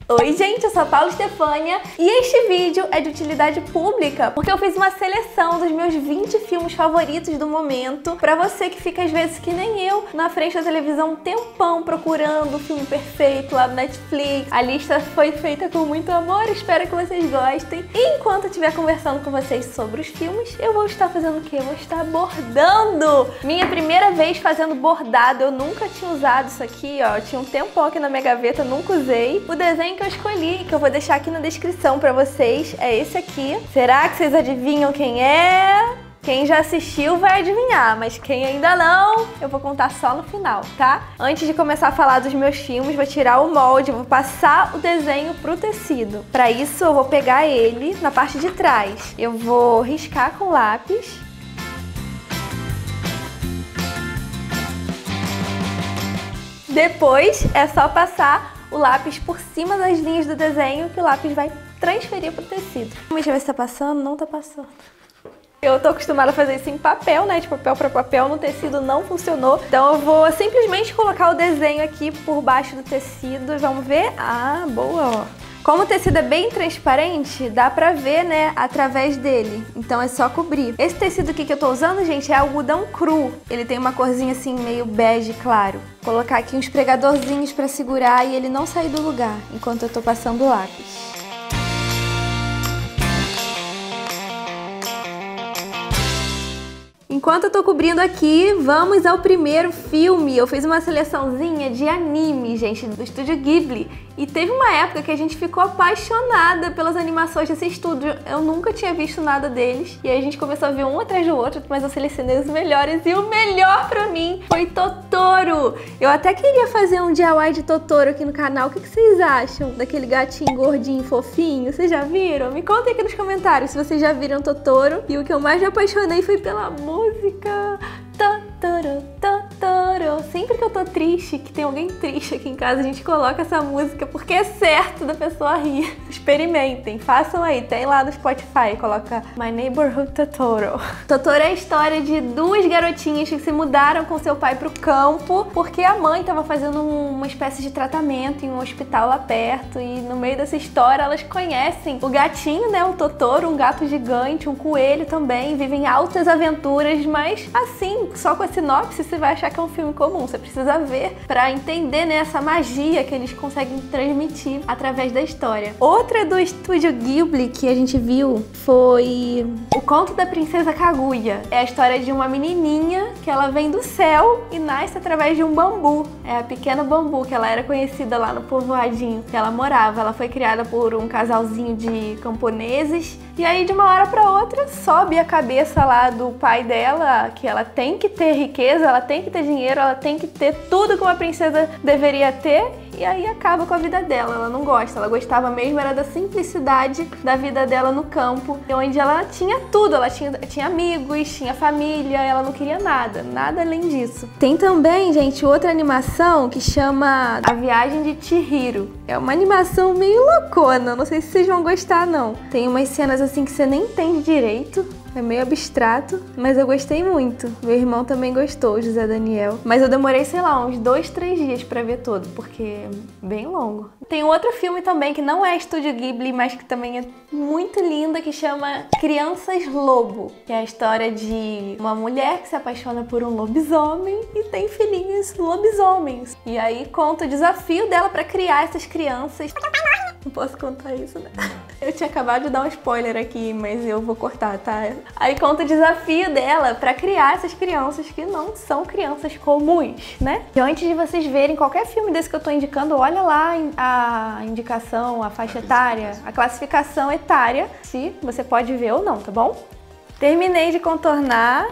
Oi gente, eu sou a Paula Estefânia e este vídeo é de utilidade pública porque eu fiz uma seleção dos meus 20 filmes favoritos do momento pra você que fica às vezes que nem eu na frente da televisão um tempão procurando o filme perfeito lá no Netflix. A lista foi feita com muito amor, espero que vocês gostem. E enquanto eu estiver conversando com vocês sobre os filmes, eu vou estar fazendo o quê? Eu vou estar bordando! Minha primeira vez fazendo bordado, eu nunca tinha usado isso aqui, ó. Eu tinha um tempão aqui na minha gaveta, nunca usei. O desenho que eu escolhi, que eu vou deixar aqui na descrição pra vocês, é esse aqui. Será que vocês adivinham quem é? Quem já assistiu vai adivinhar, mas quem ainda não, eu vou contar só no final, tá? Antes de começar a falar dos meus filmes, vou tirar o molde, vou passar o desenho pro tecido. Pra isso, eu vou pegar ele na parte de trás. Eu vou riscar com lápis. Depois, é só passar o lápis por cima das linhas do desenho que o lápis vai transferir pro tecido. Vamos ver se tá passando. Não tá passando. Eu tô acostumada a fazer isso em papel, né? De papel pra papel, no tecido não funcionou. Então eu vou simplesmente colocar o desenho aqui por baixo do tecido. Vamos ver? Ah, boa, ó. Como o tecido é bem transparente, dá pra ver, né, através dele. Então é só cobrir. Esse tecido aqui que eu tô usando, gente, é algodão cru. Ele tem uma corzinha assim, meio bege claro. Vou colocar aqui uns pregadorzinhos pra segurar e ele não sair do lugar enquanto eu tô passando o lápis. Enquanto eu tô cobrindo aqui, vamos ao primeiro filme. Eu fiz uma seleçãozinha de anime, gente, do estúdio Ghibli. E teve uma época que a gente ficou apaixonada pelas animações desse estúdio. Eu nunca tinha visto nada deles. E aí a gente começou a ver um atrás do outro, mas eu selecionei os melhores. E o melhor pra mim foi Totoro. Eu até queria fazer um DIY de Totoro aqui no canal. O que vocês acham daquele gatinho gordinho, fofinho? Vocês já viram? Me contem aqui nos comentários se vocês já viram Totoro. E o que eu mais me apaixonei foi pela música. Totoro, Totoro. Sempre que eu tô triste, que tem alguém triste aqui em casa, a gente coloca essa música porque é certo da pessoa rir. Experimentem, façam aí, tem lá no Spotify, coloca My Neighborhood Totoro. Totoro é a história de duas garotinhas que se mudaram com seu pai pro campo porque a mãe tava fazendo uma espécie de tratamento em um hospital lá perto e no meio dessa história elas conhecem o gatinho, né, o Totoro, um gato gigante, um coelho também, vivem altas aventuras, mas assim, só com a sinopse você vai achar que é um filme comum, você precisa ver pra entender, né, essa magia que eles conseguem transmitir através da história. Outra do estúdio Ghibli que a gente viu foi O Conto da Princesa Kaguya. É a história de uma menininha que ela vem do céu e nasce através de um bambu. É a pequena bambu, que ela era conhecida lá no povoadinho que ela morava. Ela foi criada por um casalzinho de camponeses e aí de uma hora pra outra sobe a cabeça lá do pai dela que ela tem que ter riqueza, ela tem que ter dinheiro, ela tem que ter tudo que uma princesa deveria ter e aí acaba com a vida dela. Ela não gosta, ela gostava mesmo era da simplicidade da vida dela no campo, onde ela tinha tudo, ela tinha amigos, tinha família, ela não queria nada além disso. Tem também, gente, outra animação que chama A Viagem de Chihiro. É uma animação meio loucona, não sei se vocês vão gostar não. Tem umas cenas assim que você nem entende direito. É meio abstrato, mas eu gostei muito. Meu irmão também gostou, o José Daniel. Mas eu demorei, sei lá, uns 2, 3 dias pra ver todo, porque é bem longo. Tem outro filme também que não é Estúdio Ghibli, mas que também é muito linda, que chama Crianças Lobo. Que é a história de uma mulher que se apaixona por um lobisomem e tem filhinhos lobisomens. E aí conta o desafio dela pra criar essas crianças. Não posso contar isso, né? Eu tinha acabado de dar um spoiler aqui, mas eu vou cortar, tá? Aí conta o desafio dela pra criar essas crianças que não são crianças comuns, né? E antes de vocês verem qualquer filme desse que eu tô indicando, olha lá a indicação, a faixa etária, a classificação etária, se você pode ver ou não, tá bom? Terminei de contornar.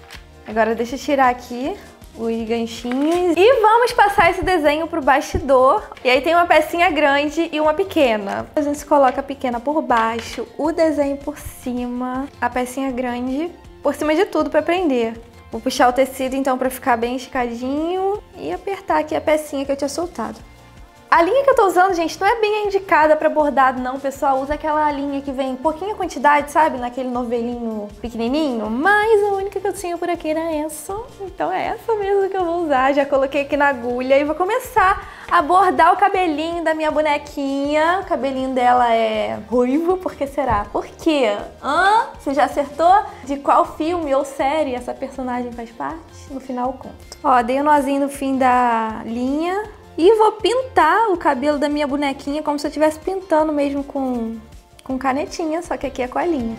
Agora deixa eu tirar aqui os ganchinhos. E vamos passar esse desenho pro bastidor. E aí tem uma pecinha grande e uma pequena. A gente coloca a pequena por baixo, o desenho por cima, a pecinha grande por cima de tudo pra prender. Vou puxar o tecido então pra ficar bem esticadinho e apertar aqui a pecinha que eu tinha soltado. A linha que eu tô usando, gente, não é bem indicada pra bordado, não, pessoal. Usa aquela linha que vem pouquinha quantidade, sabe? Naquele novelinho pequenininho. Mas a única que eu tinha por aqui era essa. Então é essa mesmo que eu vou usar. Já coloquei aqui na agulha e vou começar a bordar o cabelinho da minha bonequinha. O cabelinho dela é ruivo, por que será? Por quê? Você já acertou de qual filme ou série essa personagem faz parte? No final eu conto. Ó, dei um nozinho no fim da linha. E vou pintar o cabelo da minha bonequinha como se eu estivesse pintando mesmo com canetinha, só que aqui é com a linha.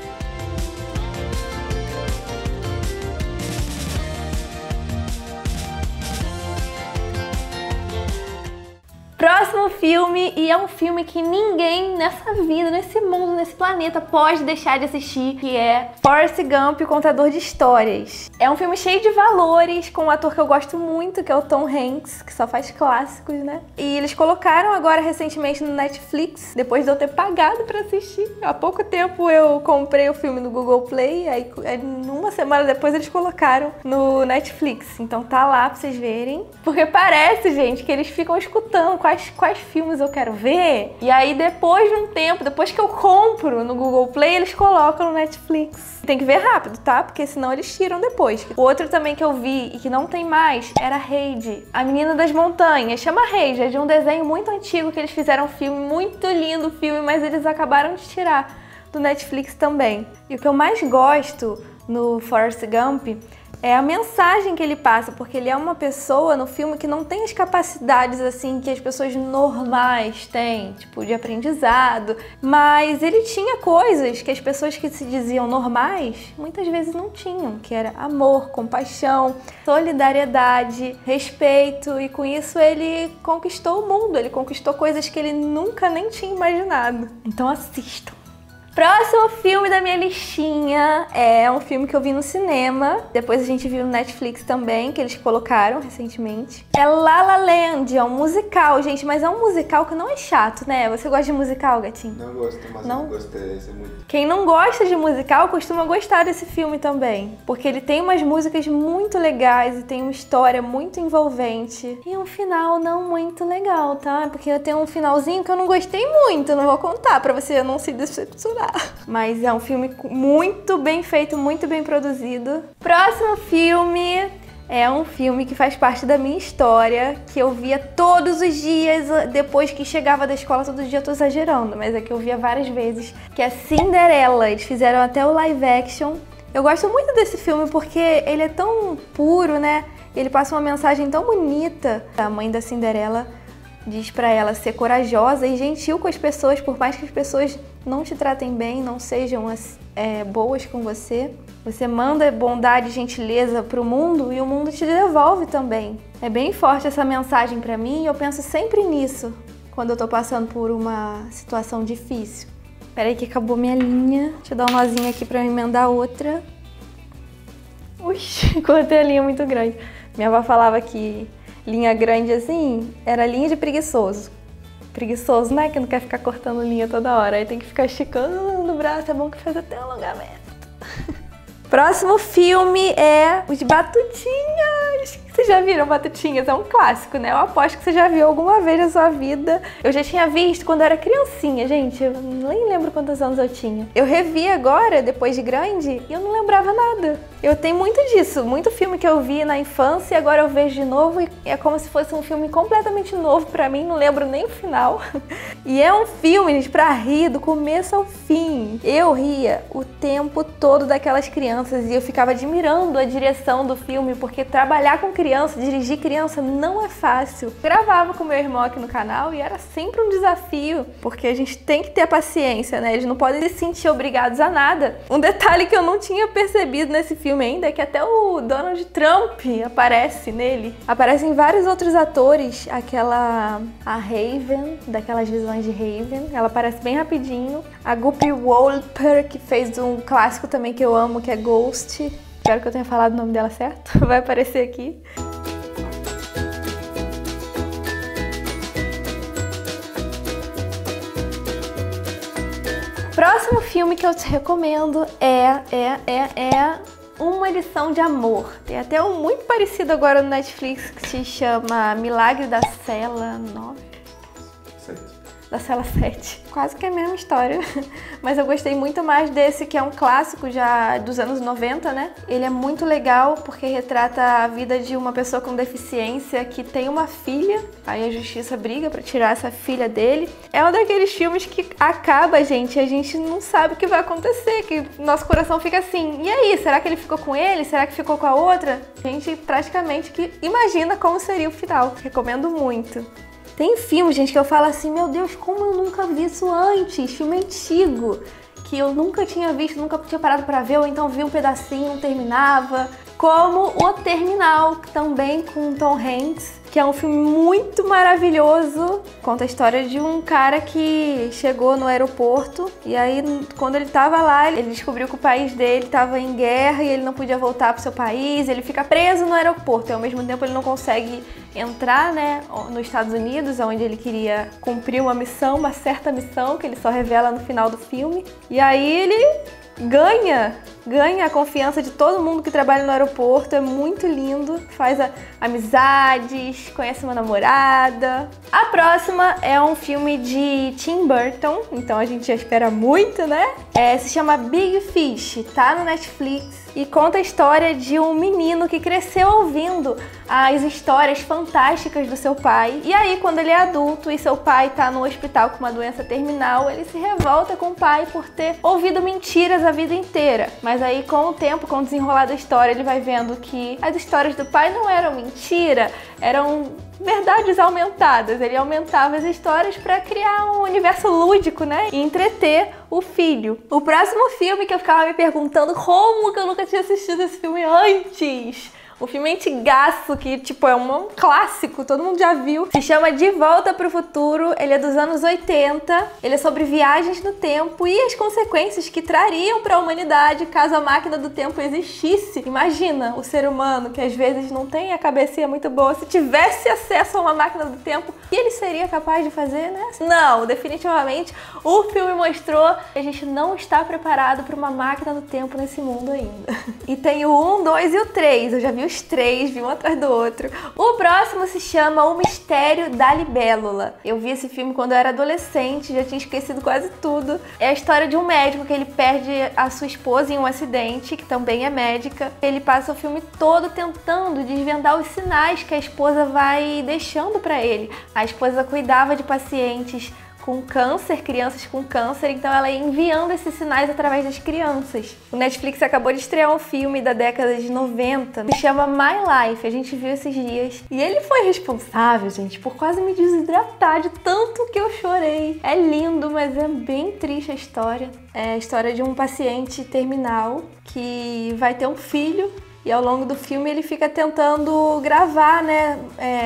Próximo filme, e é um filme que ninguém nessa vida, nesse mundo, nesse planeta pode deixar de assistir, que é Forrest Gump, o Contador de Histórias. É um filme cheio de valores, com um ator que eu gosto muito, que é o Tom Hanks, que só faz clássicos, né? E eles colocaram agora recentemente no Netflix, depois de eu ter pagado pra assistir. Há pouco tempo eu comprei o filme no Google Play, aí uma semana depois eles colocaram no Netflix. Então tá lá pra vocês verem. Porque parece, gente, que eles ficam escutando quais filmes eu quero ver. E aí depois de um tempo, depois que eu compro no Google Play, eles colocam no Netflix. Tem que ver rápido, tá? Porque senão eles tiram depois. O outro também que eu vi e que não tem mais era Heidi, a Menina das Montanhas. Chama Heidi, é de um desenho muito antigo que eles fizeram um filme, muito lindo o filme, mas eles acabaram de tirar do Netflix também. E o que eu mais gosto no Forrest Gump é a mensagem que ele passa, porque ele é uma pessoa no filme que não tem as capacidades assim que as pessoas normais têm, tipo de aprendizado, mas ele tinha coisas que as pessoas que se diziam normais muitas vezes não tinham, que era amor, compaixão, solidariedade, respeito, e com isso ele conquistou o mundo, ele conquistou coisas que ele nunca nem tinha imaginado. Então assistam. Próximo filme da minha listinha é um filme que eu vi no cinema, depois a gente viu no Netflix também, que eles colocaram recentemente. É La La Land, é um musical, gente, mas é um musical que não é chato, né? Você gosta de musical, gatinho? Não gosto, mas não? Eu gostei, esse é muito... Quem não gosta de musical costuma gostar desse filme também, porque ele tem umas músicas muito legais e tem uma história muito envolvente e um final não muito legal, tá? Porque tem um finalzinho que eu não gostei muito, não vou contar pra você não se decepcionar. Mas é um filme muito bem feito, muito bem produzido. Próximo filme é um filme que faz parte da minha história, que eu via todos os dias, depois que chegava da escola, todo dia eu tô exagerando, mas é que eu via várias vezes, que é Cinderela. Eles fizeram até o live action. Eu gosto muito desse filme porque ele é tão puro, né? Ele passa uma mensagem tão bonita. A mãe da Cinderela diz pra ela ser corajosa e gentil com as pessoas, por mais que as pessoas não te tratem bem, não sejam boas com você. Você manda bondade e gentileza pro mundo e o mundo te devolve também. É bem forte essa mensagem pra mim e eu penso sempre nisso quando eu tô passando por uma situação difícil. Peraí que acabou minha linha. Deixa eu dar um nozinho aqui pra emendar outra. Ui, cortei a linha muito grande. Minha avó falava que linha grande assim era linha de preguiçoso. Preguiçoso, né? Que não quer ficar cortando linha toda hora. Aí tem que ficar esticando no braço. É bom que faz até alongamento. Próximo filme é Os Batutinhas. Vocês já viram Batutinhas? É um clássico, né? Eu aposto que você já viu alguma vez na sua vida. Eu já tinha visto quando eu era criancinha, gente. Eu nem lembro quantos anos eu tinha. Eu revi agora, depois de grande, e eu não lembrava nada. Eu tenho muito disso. Muito filme que eu vi na infância e agora eu vejo de novo e é como se fosse um filme completamente novo pra mim. Não lembro nem o final. E é um filme, gente, pra rir do começo ao fim. Eu ria o tempo todo daquelas crianças e eu ficava admirando a direção do filme, porque trabalhar com criança, dirigir criança não é fácil. Eu gravava com meu irmão aqui no canal e era sempre um desafio, porque a gente tem que ter paciência, né? Eles não podem se sentir obrigados a nada. Um detalhe que eu não tinha percebido nesse filme ainda é que até o Donald Trump aparece nele. Aparecem vários outros atores, a Raven, daquelas visões de Raven, ela aparece bem rapidinho. A Guppy Wolper, que fez um clássico também que eu amo, que é Ghost. Espero que eu tenha falado o nome dela certo. Vai aparecer aqui. Próximo filme que eu te recomendo é Uma Lição de Amor. Tem até um muito parecido agora no Netflix que se chama Milagre da Cela 9. da Cela 7. Quase que é a mesma história, mas eu gostei muito mais desse, que é um clássico já dos anos 90, né? Ele é muito legal porque retrata a vida de uma pessoa com deficiência que tem uma filha, aí a justiça briga pra tirar essa filha dele. É um daqueles filmes que acaba, gente, e a gente não sabe o que vai acontecer, que nosso coração fica assim, e aí, será que ele ficou com ele? Será que ficou com a outra? A gente praticamente que imagina como seria o final. Recomendo muito. Tem filme, gente, que eu falo assim, meu Deus, como eu nunca vi isso antes? Filme antigo, que eu nunca tinha visto, nunca tinha parado pra ver, ou então vi um pedacinho, não terminava. Como O Terminal, também com Tom Hanks, que é um filme muito maravilhoso. Conta a história de um cara que chegou no aeroporto e aí, quando ele tava lá, ele descobriu que o país dele tava em guerra e ele não podia voltar pro seu país. Ele fica preso no aeroporto e, ao mesmo tempo, ele não consegue entrar, né, nos Estados Unidos, onde ele queria cumprir uma missão, uma certa missão, que ele só revela no final do filme. E aí ele ganha a confiança de todo mundo que trabalha no aeroporto, é muito lindo, faz amizades, conhece uma namorada. A próxima é um filme de Tim Burton, então a gente já espera muito, né? Se chama Big Fish, tá no Netflix e conta a história de um menino que cresceu ouvindo as histórias fantásticas do seu pai. E aí, quando ele é adulto e seu pai tá no hospital com uma doença terminal, ele se revolta com o pai por ter ouvido mentiras a vida inteira. Mas aí, com o tempo, com o desenrolar da história, ele vai vendo que as histórias do pai não eram mentira, eram verdades aumentadas. Ele aumentava as histórias para criar um universo lúdico, né? E entreter o filho. O próximo filme que eu ficava me perguntando como que eu nunca tinha assistido esse filme antes. Um filme antigaço que, tipo, é um clássico, todo mundo já viu. Se chama De Volta pro Futuro, ele é dos anos 80. Ele é sobre viagens no tempo e as consequências que trariam para a humanidade caso a máquina do tempo existisse. Imagina o ser humano, que às vezes não tem a cabecinha muito boa, se tivesse acesso a uma máquina do tempo, o que ele seria capaz de fazer, né? Não, definitivamente o filme mostrou que a gente não está preparado para uma máquina do tempo nesse mundo ainda. E tem o 1, 2 e o 3, eu já vi os 3, vi um atrás do outro. O próximo se chama O Mistério da Libélula. Eu vi esse filme quando eu era adolescente, já tinha esquecido quase tudo. É a história de um médico que ele perde a sua esposa em um acidente, que também é médica. Ele passa o filme todo tentando desvendar os sinais que a esposa vai deixando pra ele. A esposa cuidava de pacientes com câncer, crianças com câncer, então ela ia enviando esses sinais através das crianças. O Netflix acabou de estrear um filme da década de 90, que chama My Life, a gente viu esses dias. E ele foi responsável, gente, por quase me desidratar de tanto que eu chorei. É lindo, mas é bem triste a história. É a história de um paciente terminal que vai ter um filho. E ao longo do filme ele fica tentando gravar, né,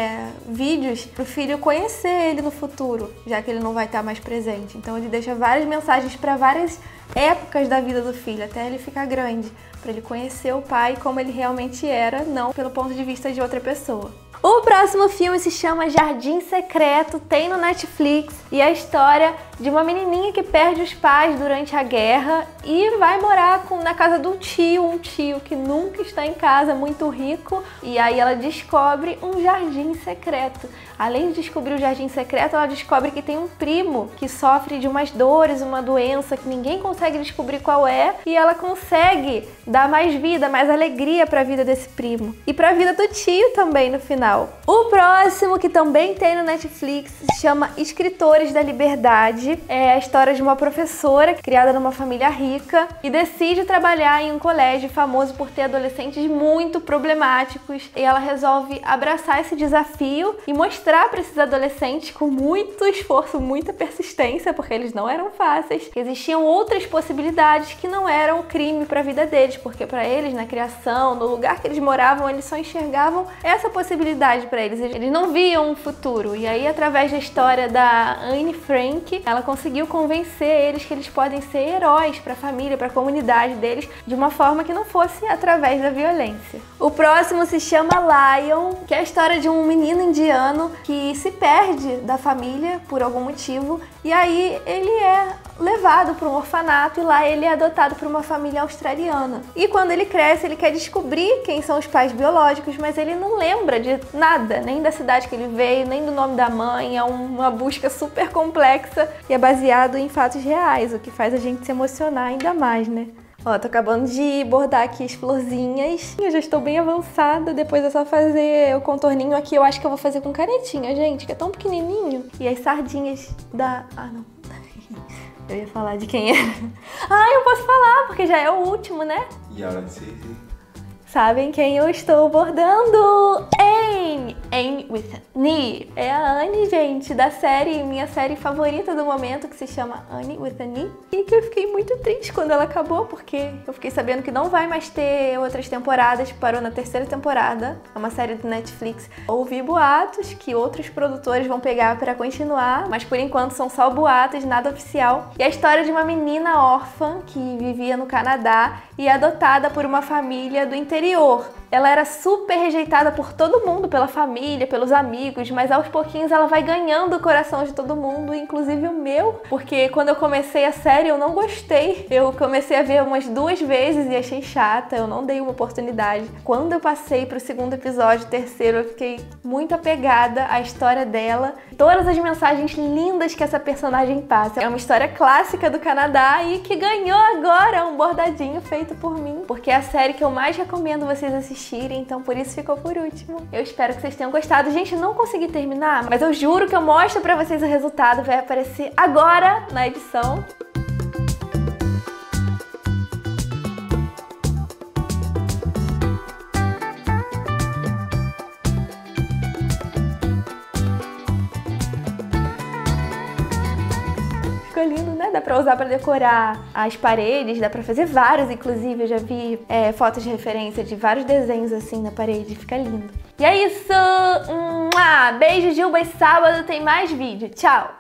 vídeos pro filho conhecer ele no futuro, já que ele não vai estar mais presente. Então ele deixa várias mensagens para várias épocas da vida do filho, até ele ficar grande, para ele conhecer o pai como ele realmente era, não pelo ponto de vista de outra pessoa. O próximo filme se chama Jardim Secreto, tem no Netflix e é a história de uma menininha que perde os pais durante a guerra e vai morar na casa do tio, um tio que nunca está em casa, muito rico, e aí ela descobre um jardim secreto. Além de descobrir o jardim secreto, ela descobre que tem um primo que sofre de umas dores, uma doença que ninguém consegue descobrir qual é, e ela consegue dar mais vida, mais alegria para a vida desse primo e para a vida do tio também no final. O próximo, que também tem no Netflix, se chama Escritores da Liberdade. É a história de uma professora criada numa família rica e decide trabalhar em um colégio famoso por ter adolescentes muito problemáticos, e ela resolve abraçar esse desafio e mostrar para esses adolescentes, com muito esforço, muita persistência, porque eles não eram fáceis, que existiam outras possibilidades que não eram crime para a vida deles, porque para eles, na criação, no lugar que eles moravam, eles só enxergavam essa possibilidade para eles. Eles não viam um futuro. E aí, através da história da Anne Frank, ela conseguiu convencer eles que eles podem ser heróis para a família, para a comunidade deles, de uma forma que não fosse através da violência. O próximo se chama Lion, que é a história de um menino indiano que se perde da família por algum motivo, e aí ele é levado para um orfanato e lá ele é adotado por uma família australiana. E quando ele cresce, ele quer descobrir quem são os pais biológicos, mas ele não lembra de nada, nem da cidade que ele veio, nem do nome da mãe. É uma busca super complexa e é baseado em fatos reais, o que faz a gente se emocionar ainda mais, né? Ó, tô acabando de bordar aqui as florzinhas. Eu já estou bem avançada, depois é só fazer o contorninho aqui. Eu acho que eu vou fazer com canetinha, gente, que é tão pequenininho. E as sardinhas da... Ah, não. Eu ia falar de quem é. Ah, eu posso falar, porque já é o último, né? E a hora de ser? Sabem quem eu estou bordando? Anne with an E. É a Anne, gente, da série, minha série favorita do momento, que se chama Anne with an E. E que eu fiquei muito triste quando ela acabou, porque eu fiquei sabendo que não vai mais ter outras temporadas, parou na 3ª temporada. É uma série do Netflix. Ouvi boatos que outros produtores vão pegar pra continuar, mas por enquanto são só boatos, nada oficial. E a história de uma menina órfã que vivia no Canadá e é adotada por uma família do interior. Ela era super rejeitada por todo mundo, pela família, pelos amigos, mas aos pouquinhos ela vai ganhando o coração de todo mundo, inclusive o meu, porque quando eu comecei a série eu não gostei. Eu comecei a ver umas 2 vezes e achei chata, eu não dei uma oportunidade. Quando eu passei pro 2º episódio, 3º, eu fiquei muito apegada à história dela, todas as mensagens lindas que essa personagem passa. É uma história clássica do Canadá e que ganhou agora um bordadinho feito por mim, porque é a série que eu mais recomendo vocês assistirem, então por isso ficou por último. Eu espero que vocês tenham gostado. Gente, não consegui terminar, mas eu juro que eu mostro pra vocês o resultado, vai aparecer agora na edição. Ficou lindo, né? Dá pra usar pra decorar as paredes, dá pra fazer vários, inclusive. Eu já vi fotos de referência de vários desenhos assim na parede, fica lindo. E é isso! Beijo, Gilba, e sábado tem mais vídeo. Tchau!